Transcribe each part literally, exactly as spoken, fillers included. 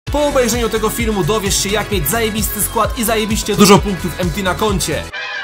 Po obejrzeniu tego filmu dowiesz się, jak mieć zajebisty skład i zajebiście dużo punktów M T na koncie.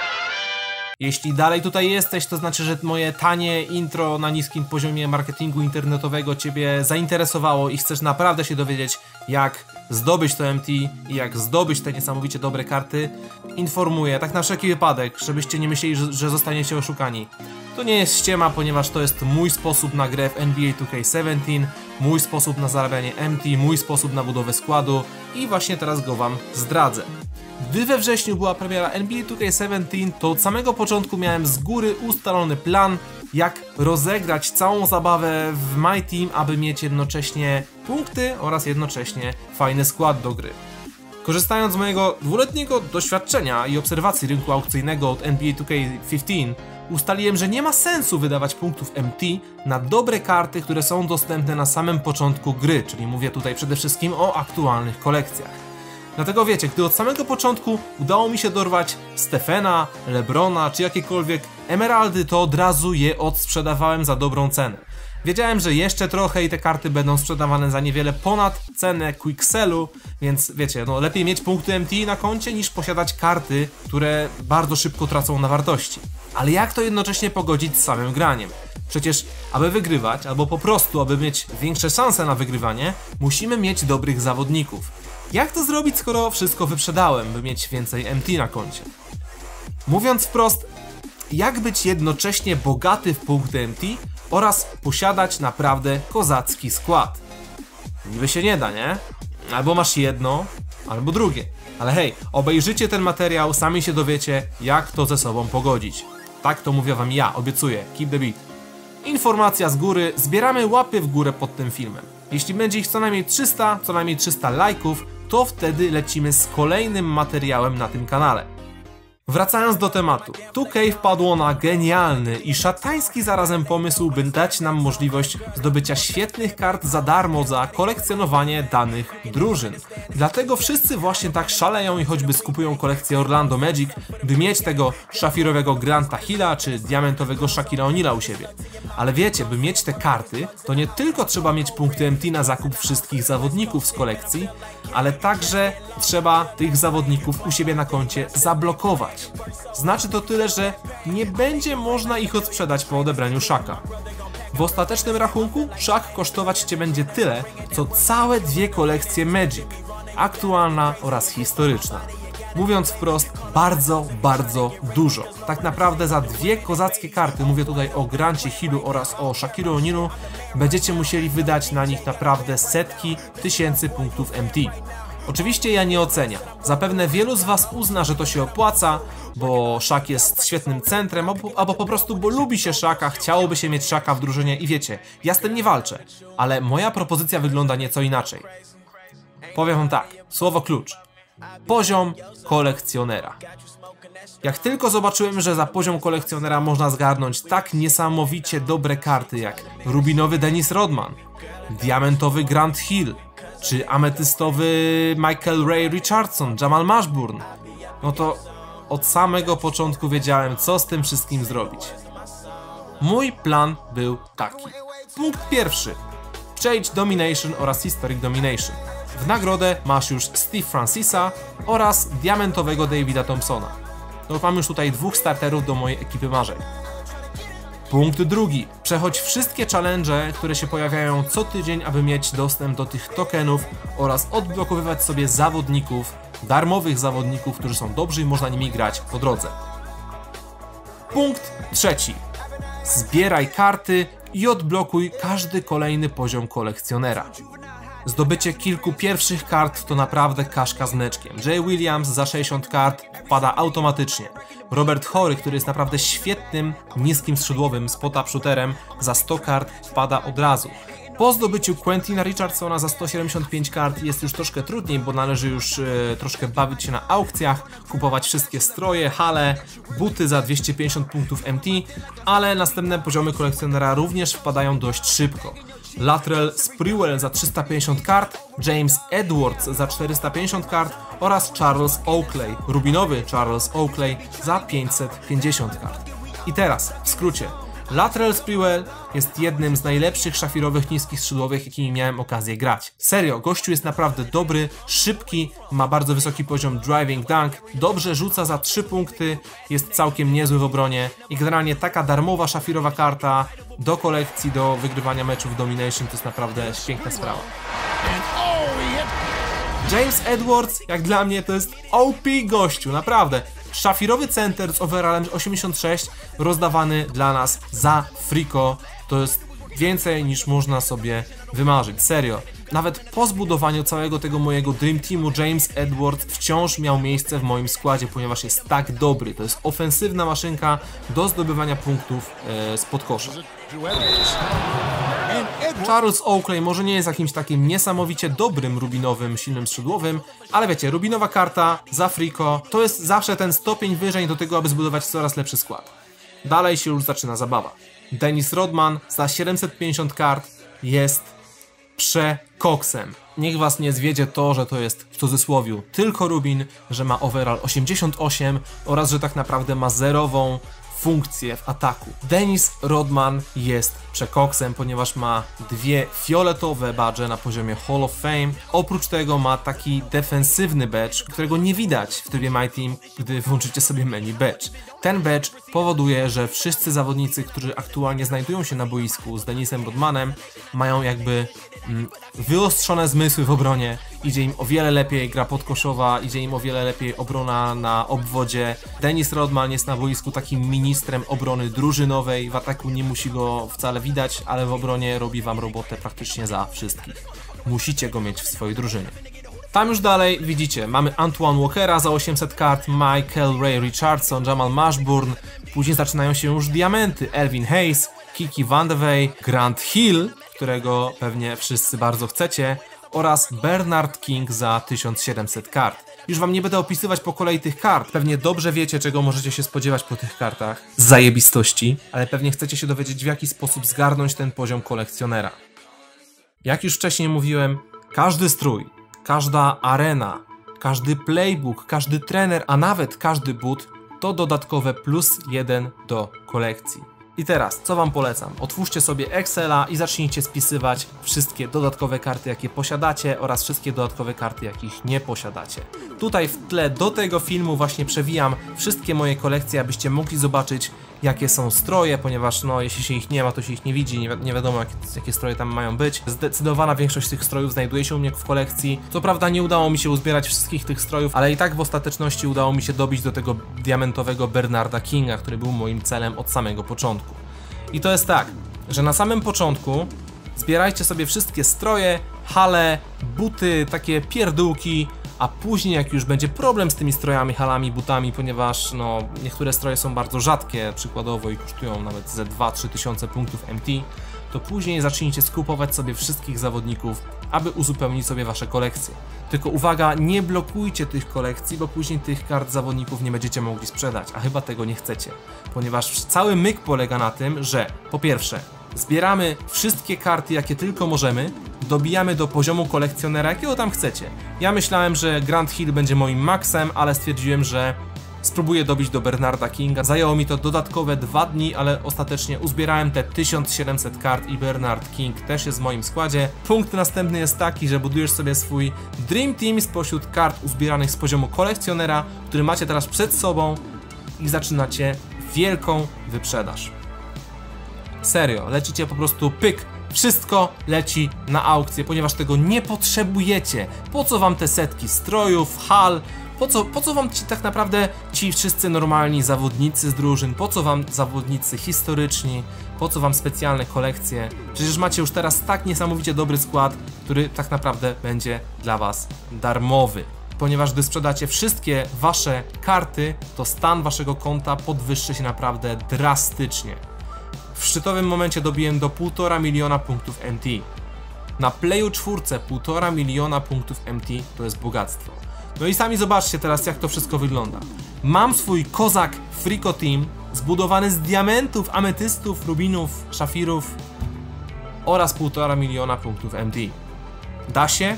Jeśli dalej tutaj jesteś, to znaczy, że moje tanie intro na niskim poziomie marketingu internetowego Ciebie zainteresowało i chcesz naprawdę się dowiedzieć, jak zdobyć to M T i jak zdobyć te niesamowicie dobre karty. Informuję, tak na wszelki wypadek, żebyście nie myśleli, że, że zostaniecie oszukani. To nie jest ściema, ponieważ to jest mój sposób na grę w N B A two K siedemnaście, mój sposób na zarabianie M T, mój sposób na budowę składu i właśnie teraz go Wam zdradzę. Gdy we wrześniu była premiera N B A two K siedemnaście, to od samego początku miałem z góry ustalony plan, jak rozegrać całą zabawę w My Team, aby mieć jednocześnie punkty oraz jednocześnie fajny skład do gry. Korzystając z mojego dwuletniego doświadczenia i obserwacji rynku aukcyjnego od N B A two K piętnaście, ustaliłem, że nie ma sensu wydawać punktów M T na dobre karty, które są dostępne na samym początku gry, czyli mówię tutaj przede wszystkim o aktualnych kolekcjach. Dlatego wiecie, gdy od samego początku udało mi się dorwać Stephena, Lebrona czy jakiekolwiek emeraldy, to od razu je odsprzedawałem za dobrą cenę. Wiedziałem, że jeszcze trochę i te karty będą sprzedawane za niewiele ponad cenę Quicksellu, więc wiecie, no lepiej mieć punkty M T na koncie niż posiadać karty, które bardzo szybko tracą na wartości. Ale jak to jednocześnie pogodzić z samym graniem? Przecież, aby wygrywać, albo po prostu, aby mieć większe szanse na wygrywanie, musimy mieć dobrych zawodników. Jak to zrobić, skoro wszystko wyprzedałem, by mieć więcej M T na koncie? Mówiąc wprost, jak być jednocześnie bogaty w punkty M T oraz posiadać naprawdę kozacki skład? Niby się nie da, nie? Albo masz jedno, albo drugie. Ale hej, obejrzyjcie ten materiał, sami się dowiecie, jak to ze sobą pogodzić. Tak to mówię Wam ja, obiecuję. Keep the beat. Informacja z góry, zbieramy łapy w górę pod tym filmem. Jeśli będzie ich co najmniej trzysta, co najmniej trzysta lajków, to wtedy lecimy z kolejnym materiałem na tym kanale. Wracając do tematu, two K wpadło na genialny i szatański zarazem pomysł, by dać nam możliwość zdobycia świetnych kart za darmo za kolekcjonowanie danych drużyn. Dlatego wszyscy właśnie tak szaleją i choćby skupują kolekcję Orlando Magic, by mieć tego szafirowego Granta Hilla czy diamentowego Shaquille O'Neala u siebie. Ale wiecie, by mieć te karty, to nie tylko trzeba mieć punkty M T na zakup wszystkich zawodników z kolekcji, ale także trzeba tych zawodników u siebie na koncie zablokować. Znaczy to tyle, że nie będzie można ich odsprzedać po odebraniu Shaka. W ostatecznym rachunku Shaq kosztować Cię będzie tyle, co całe dwie kolekcje Magic, aktualna oraz historyczna. Mówiąc wprost, bardzo, bardzo dużo. Tak naprawdę za dwie kozackie karty, mówię tutaj o Grancie Hillu oraz o Shaquille O'Nealu, będziecie musieli wydać na nich naprawdę setki tysięcy punktów M T. Oczywiście ja nie oceniam. Zapewne wielu z Was uzna, że to się opłaca, bo Shaq jest świetnym centrem, albo, albo po prostu bo lubi się Shaqa, chciałoby się mieć Shaqa w drużynie i wiecie, ja z tym nie walczę, ale moja propozycja wygląda nieco inaczej. Powiem Wam tak, słowo klucz. Poziom kolekcjonera. Jak tylko zobaczyłem, że za poziom kolekcjonera można zgarnąć tak niesamowicie dobre karty jak rubinowy Dennis Rodman, diamentowy Grant Hill, czy ametystowy Michael Ray Richardson, Jamal Mashburn, no to od samego początku wiedziałem, co z tym wszystkim zrobić. Mój plan był taki. Punkt pierwszy. Change Domination oraz Historic Domination. W nagrodę masz już Steve Francisa oraz diamentowego Davida Thompsona. No mam już tutaj dwóch starterów do mojej ekipy marzeń. Punkt drugi. Przechodź wszystkie challenge, które się pojawiają co tydzień, aby mieć dostęp do tych tokenów oraz odblokowywać sobie zawodników, darmowych zawodników, którzy są dobrzy i można nimi grać po drodze. Punkt trzeci. Zbieraj karty i odblokuj każdy kolejny poziom kolekcjonera. Zdobycie kilku pierwszych kart to naprawdę kaszka z mleczkiem. Jay Williams za sześćdziesiąt kart wpada automatycznie. Robert Horry, który jest naprawdę świetnym, niskim skrzydłowym spot-up shooterem, za sto kart wpada od razu. Po zdobyciu Quentina Richardsona za sto siedemdziesiąt pięć kart jest już troszkę trudniej, bo należy już e, troszkę bawić się na aukcjach, kupować wszystkie stroje, hale, buty za dwieście pięćdziesiąt punktów M T, ale następne poziomy kolekcjonera również wpadają dość szybko. Latrell Sprewell za trzysta pięćdziesiąt kart, James Edwards za czterysta pięćdziesiąt kart oraz Charles Oakley, rubinowy Charles Oakley za pięćset pięćdziesiąt kart. I teraz, w skrócie, Latrell Sprewell jest jednym z najlepszych szafirowych niskich skrzydłowych, jakimi miałem okazję grać. Serio, gościu jest naprawdę dobry, szybki, ma bardzo wysoki poziom driving dunk, dobrze rzuca za trzy punkty, jest całkiem niezły w obronie i generalnie taka darmowa szafirowa karta do kolekcji, do wygrywania meczów Domination to jest naprawdę piękna sprawa. James Edwards, jak dla mnie, to jest O P gościu, naprawdę. Szafirowy center z overallem osiemdziesiąt sześć rozdawany dla nas za friko. To jest więcej niż można sobie wymarzyć, serio. Nawet po zbudowaniu całego tego mojego Dream Teamu James Edwards wciąż miał miejsce w moim składzie, ponieważ jest tak dobry. To jest ofensywna maszynka do zdobywania punktów e, spod kosza. Charles Oakley może nie jest jakimś takim niesamowicie dobrym rubinowym, silnym skrzydłowym, ale wiecie, rubinowa karta za friko to jest zawsze ten stopień wyżej do tego, aby zbudować coraz lepszy skład. Dalej się już zaczyna zabawa. Dennis Rodman za siedemset pięćdziesiąt kart jest przekoksem. Niech was nie zwiedzie to, że to jest w cudzysłowiu tylko rubin, że ma overall osiemdziesiąt osiem oraz że tak naprawdę ma zerową funkcję w ataku. Dennis Rodman jest przekoksem, ponieważ ma dwie fioletowe badże na poziomie Hall of Fame. Oprócz tego ma taki defensywny badge, którego nie widać w trybie My Team, gdy włączycie sobie menu badge. Ten badge powoduje, że wszyscy zawodnicy, którzy aktualnie znajdują się na boisku z Dennisem Rodmanem, mają jakby mm, wyostrzone zmysły w obronie. Idzie im o wiele lepiej gra podkoszowa, idzie im o wiele lepiej obrona na obwodzie. Dennis Rodman jest na boisku takim ministrem obrony drużynowej, w ataku nie musi go wcale widać, ale w obronie robi wam robotę praktycznie za wszystkich. Musicie go mieć w swojej drużynie. Tam już dalej widzicie, mamy Antoine Walkera za osiemset kart, Michael Ray Richardson, Jamal Mashburn, później zaczynają się już diamenty, Elvin Hayes, Kiki Vandeweghe, Grant Hill, którego pewnie wszyscy bardzo chcecie, oraz Bernard King za tysiąc siedemset kart. Już wam nie będę opisywać po kolei tych kart, pewnie dobrze wiecie, czego możecie się spodziewać po tych kartach. Zajebistości, ale pewnie chcecie się dowiedzieć, w jaki sposób zgarnąć ten poziom kolekcjonera. Jak już wcześniej mówiłem, każdy strój, każda arena, każdy playbook, każdy trener, a nawet każdy boot to dodatkowe plus jeden do kolekcji. I teraz, co wam polecam? Otwórzcie sobie Excela i zacznijcie spisywać wszystkie dodatkowe karty, jakie posiadacie oraz wszystkie dodatkowe karty, jakich nie posiadacie. Tutaj w tle do tego filmu właśnie przewijam wszystkie moje kolekcje, abyście mogli zobaczyć, jakie są stroje, ponieważ no, jeśli się ich nie ma, to się ich nie widzi, nie, wi nie wiadomo, jakie, jakie stroje tam mają być. Zdecydowana większość tych strojów znajduje się u mnie w kolekcji. Co prawda nie udało mi się uzbierać wszystkich tych strojów, ale i tak w ostateczności udało mi się dobić do tego diamentowego Bernarda Kinga, który był moim celem od samego początku. I to jest tak, że na samym początku zbierajcie sobie wszystkie stroje, hale, buty, takie pierdółki, a później jak już będzie problem z tymi strojami, halami, butami, ponieważ no, niektóre stroje są bardzo rzadkie przykładowo i kosztują nawet ze dwa trzy tysiące punktów M T, to później zacznijcie skupować sobie wszystkich zawodników, aby uzupełnić sobie wasze kolekcje. Tylko uwaga, nie blokujcie tych kolekcji, bo później tych kart zawodników nie będziecie mogli sprzedać, a chyba tego nie chcecie, ponieważ cały myk polega na tym, że po pierwsze zbieramy wszystkie karty, jakie tylko możemy, dobijamy do poziomu kolekcjonera, jakiego tam chcecie. Ja myślałem, że Grant Hill będzie moim maksem, ale stwierdziłem, że spróbuję dobić do Bernarda Kinga. Zajęło mi to dodatkowe dwa dni, ale ostatecznie uzbierałem te tysiąc siedemset kart i Bernard King też jest w moim składzie. Punkt następny jest taki, że budujesz sobie swój Dream Team spośród kart uzbieranych z poziomu kolekcjonera, który macie teraz przed sobą i zaczynacie wielką wyprzedaż. Serio, lecicie po prostu pyk, wszystko leci na aukcję, ponieważ tego nie potrzebujecie. Po co wam te setki strojów, hal? Po co, po co wam ci tak naprawdę ci wszyscy normalni zawodnicy z drużyn? Po co wam zawodnicy historyczni? Po co wam specjalne kolekcje? Przecież macie już teraz tak niesamowicie dobry skład, który tak naprawdę będzie dla was darmowy. Ponieważ gdy sprzedacie wszystkie wasze karty, to stan waszego konta podwyższy się naprawdę drastycznie. W szczytowym momencie dobiłem do półtora miliona punktów M T. Na Playu czwórce półtora miliona punktów M T to jest bogactwo. No i sami zobaczcie teraz, jak to wszystko wygląda. Mam swój kozak Friko Team zbudowany z diamentów, ametystów, rubinów, szafirów oraz półtora miliona punktów M T. Da się?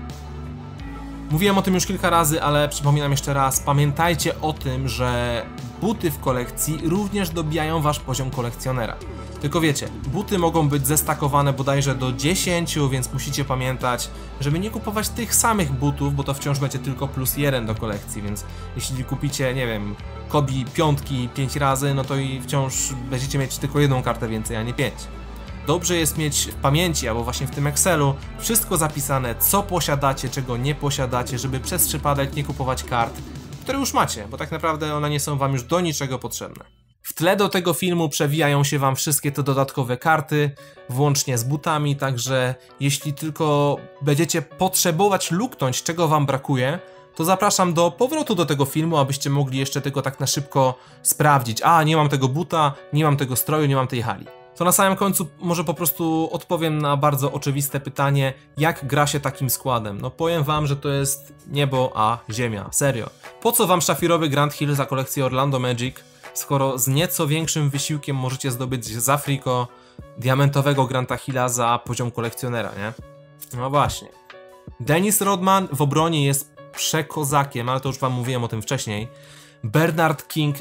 Mówiłem o tym już kilka razy, ale przypominam jeszcze raz, pamiętajcie o tym, że buty w kolekcji również dobijają wasz poziom kolekcjonera. Tylko wiecie, buty mogą być zestakowane bodajże do dziesięciu, więc musicie pamiętać, żeby nie kupować tych samych butów, bo to wciąż będzie tylko plus jeden do kolekcji, więc jeśli kupicie, nie wiem, Kobe piątki pięć razy, no to i wciąż będziecie mieć tylko jedną kartę więcej, a nie pięć. Dobrze jest mieć w pamięci, albo właśnie w tym Excelu, wszystko zapisane, co posiadacie, czego nie posiadacie, żeby przez przypadek nie kupować kart, które już macie, bo tak naprawdę one nie są wam już do niczego potrzebne. W tle do tego filmu przewijają się wam wszystkie te dodatkowe karty, włącznie z butami, także jeśli tylko będziecie potrzebować luknąć, czego wam brakuje, to zapraszam do powrotu do tego filmu, abyście mogli jeszcze tego tak na szybko sprawdzić. A, nie mam tego buta, nie mam tego stroju, nie mam tej hali. To na samym końcu może po prostu odpowiem na bardzo oczywiste pytanie, jak gra się takim składem. No powiem wam, że to jest niebo a ziemia, serio. Po co wam szafirowy Grand Hill za kolekcję Orlando Magic, skoro z nieco większym wysiłkiem możecie zdobyć z Afriko diamentowego Granta Hilla za poziom kolekcjonera, nie? No właśnie. Dennis Rodman w obronie jest przekozakiem, ale to już wam mówiłem o tym wcześniej. Bernard King e,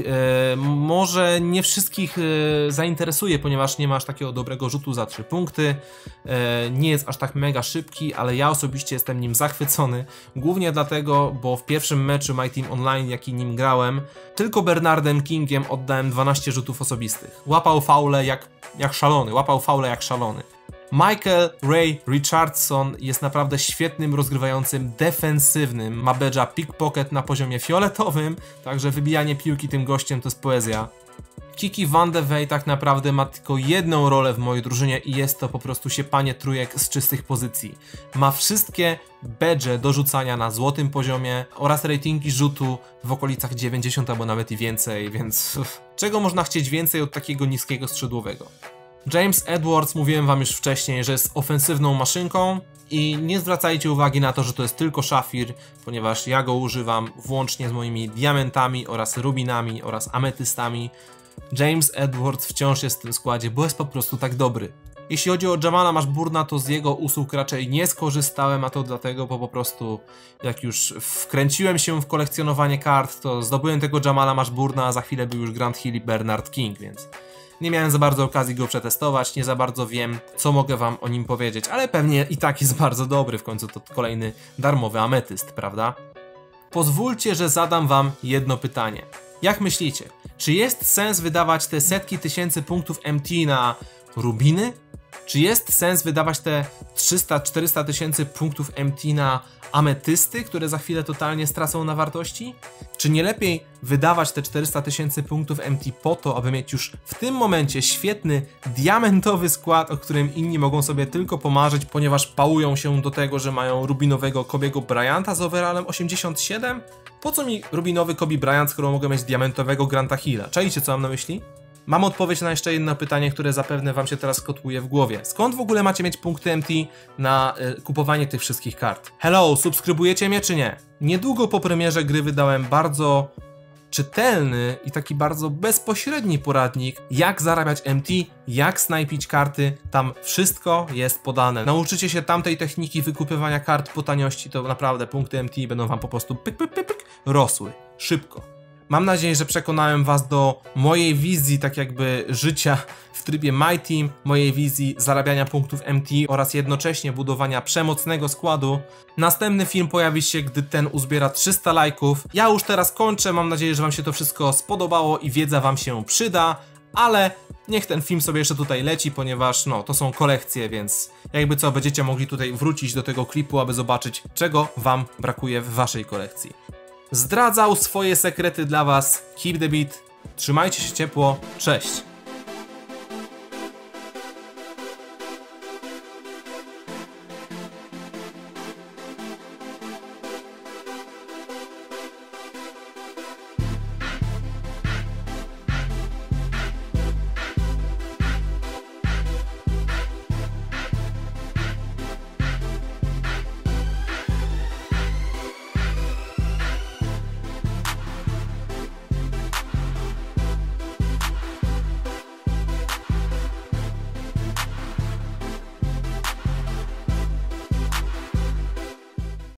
może nie wszystkich e, zainteresuje, ponieważ nie ma aż takiego dobrego rzutu za trzy punkty, e, nie jest aż tak mega szybki, ale ja osobiście jestem nim zachwycony, głównie dlatego, bo w pierwszym meczu My Team Online, jaki nim grałem, tylko Bernardem Kingiem oddałem dwanaście rzutów osobistych. Łapał faule jak, jak szalony, łapał faule jak szalony. Michael Ray Richardson jest naprawdę świetnym rozgrywającym defensywnym, ma badge'a pickpocket na poziomie fioletowym, także wybijanie piłki tym gościem to jest poezja. Kiki Van de Ven tak naprawdę ma tylko jedną rolę w mojej drużynie i jest to po prostu siepanie trójek z czystych pozycji. Ma wszystkie badge do rzucania na złotym poziomie oraz ratingi rzutu w okolicach dziewięćdziesiąt albo nawet i więcej, więc czego można chcieć więcej od takiego niskiego skrzydłowego? James Edwards, mówiłem wam już wcześniej, że jest ofensywną maszynką i nie zwracajcie uwagi na to, że to jest tylko szafir, ponieważ ja go używam włącznie z moimi diamentami oraz rubinami oraz ametystami. James Edwards wciąż jest w tym składzie, bo jest po prostu tak dobry. Jeśli chodzi o Jamala Mashburna, to z jego usług raczej nie skorzystałem, a to dlatego, bo po prostu jak już wkręciłem się w kolekcjonowanie kart, to zdobyłem tego Jamala Mashburna, a za chwilę był już Grant Hill i Bernard King, więc nie miałem za bardzo okazji go przetestować, nie za bardzo wiem, co mogę wam o nim powiedzieć, ale pewnie i tak jest bardzo dobry, w końcu to kolejny darmowy ametyst, prawda? Pozwólcie, że zadam wam jedno pytanie. Jak myślicie, czy jest sens wydawać te setki tysięcy punktów M T na rubiny? Czy jest sens wydawać te trzysta czterysta tysięcy punktów M T na ametysty, które za chwilę totalnie stracą na wartości? Czy nie lepiej wydawać te czterysta tysięcy punktów M T po to, aby mieć już w tym momencie świetny, diamentowy skład, o którym inni mogą sobie tylko pomarzyć, ponieważ pałują się do tego, że mają rubinowego Kobiego Bryanta z overallem osiemdziesiąt siedem? Po co mi rubinowy Kobe Bryant, skoro mogę mieć diamentowego Granta Hilla? Czajcie, co mam na myśli? Mam odpowiedź na jeszcze jedno pytanie, które zapewne wam się teraz kotłuje w głowie. Skąd w ogóle macie mieć punkty M T na y, kupowanie tych wszystkich kart? Hello, subskrybujecie mnie czy nie? Niedługo po premierze gry wydałem bardzo czytelny i taki bardzo bezpośredni poradnik, jak zarabiać M T, jak snajpić karty, tam wszystko jest podane. Nauczycie się tamtej techniki wykupywania kart po taniości, to naprawdę punkty M T będą wam po prostu pyk, pyk, pyk, pyk, rosły. Szybko. Mam nadzieję, że przekonałem was do mojej wizji, tak jakby życia w trybie My Team, mojej wizji zarabiania punktów M T oraz jednocześnie budowania przemocnego składu. Następny film pojawi się, gdy ten uzbiera trzysta lajków. Ja już teraz kończę, mam nadzieję, że wam się to wszystko spodobało i wiedza wam się przyda, ale niech ten film sobie jeszcze tutaj leci, ponieważ no, to są kolekcje, więc jakby co, będziecie mogli tutaj wrócić do tego klipu, aby zobaczyć, czego wam brakuje w waszej kolekcji. Zdradzał swoje sekrety dla was Keep the Beat, trzymajcie się ciepło, cześć!